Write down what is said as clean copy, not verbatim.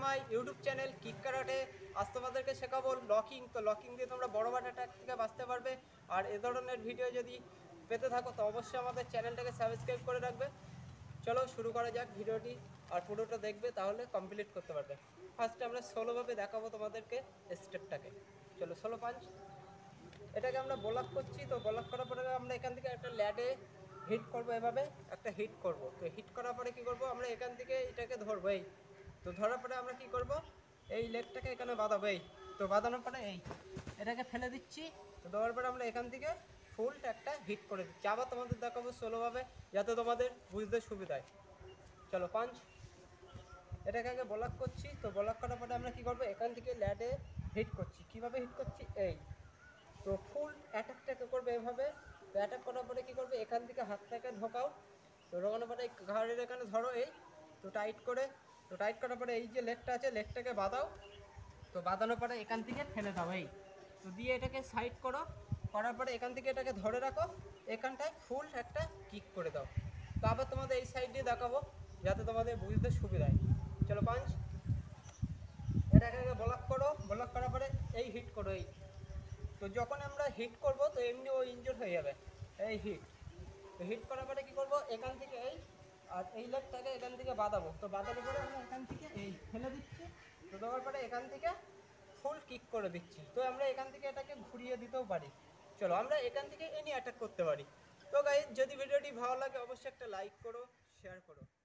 মাই YouTube channel kick karate. আজ তোমাদেরকে শেখাবো লকিং। তো লকিং দিয়ে তোমরা বড় বাট অ্যাটাক থেকে বাঁচতে পারবে। আর এ ধরনের ভিডিও যদি পেতে থাকো তো অবশ্যই আমাদের চ্যানেলটাকে সাবস্ক্রাইব করে রাখবে। চলো শুরু করা যাক ভিডিওটি, আর পুরোটা দেখবে তাহলে কমপ্লিট করতে পারবে। ফার্স্টে আমরা সোলোভাবে দেখাবো তোমাদেরকে স্টেপটাকে। চলো সোলো পাঞ্চ, এটাকে আমরা ব্লক করছি। তো ব্লক করার পরে আমরা এখান থেকে একটা ল্যাডে হিট করব, এভাবে একটা হিট করব। তো হিট করার পরে কি করব, আমরা এখান থেকে এটাকে ধরবো এই। তো ধরার পরে আমরা কি করব, এই লেগটাকে এখানে বাঁধাবো এই। তো বাঁধানোর পরে এই এটাকে ফেলে দিচ্ছি। তো দেওয়ার পরে আমরা এখান থেকে ফুল একটা হিট করে দিচ্ছি। আবার তোমাদের দেখাবো সোলোভাবে, যাতে তোমাদের বুঝতে সুবিধা হয়। চলো পাঞ্চ, এটাকে আগে ব্লক করছি। তো ব্লক করার পরে আমরা কি করব, এখান থেকে ল্যাডে হিট করছি। কিভাবে হিট করছি এই। তো ফুল অ্যাটাকটাকে করবে এভাবে। তো অ্যাটাক করার পরে কী করবে, এখান থেকে হাতটাকে ঢোকাও। তো ঢোকানোর পরে এই ঘাড়ের এখানে ধরো এই। তো টাইট করে, তো টাইট করার পরে এই যে লেগটা আছে লেগটাকে বাঁধাও। তো বাঁধানোর পরে এখান থেকে ফেলে দাও এই। তো দিয়ে এটাকে সাইড করো, করার পরে এখান থেকে এটাকে ধরে রাখো। এখানটায় ফুল একটা কিক করে দাও। তো আবার তোমাদের এই সাইড দিয়ে দেখাবো, যাতে তোমাদের বুঝতে সুবিধা হয়। চলো পাঞ্চ, এটাকে ব্লক করো। ব্লক করার পরে এই হিট করো এই। তো যখন আমরা হিট করব তো এমনি ও ইনজোর হয়ে যাবে এই হিট। তো হিট করার পরে কী করবো, এখান থেকে এই আর এই লেগটাকে এখান থেকে বাঁধাবো। তো বাঁধানোর পরে আমরা এখান থেকে এই ফেলে দিচ্ছি। তো দেওয়ার পরে এখান থেকে ফুল কিক করে দিচ্ছি। তো আমরা এখান থেকে এটাকে ঘুরিয়ে দিতেও পারি। চলো আমরা এখান থেকে এনি অ্যাটাক করতে পারি। তো গাইস, যদি ভিডিওটি ভালো লাগে অবশ্যই একটা লাইক করো, শেয়ার করো।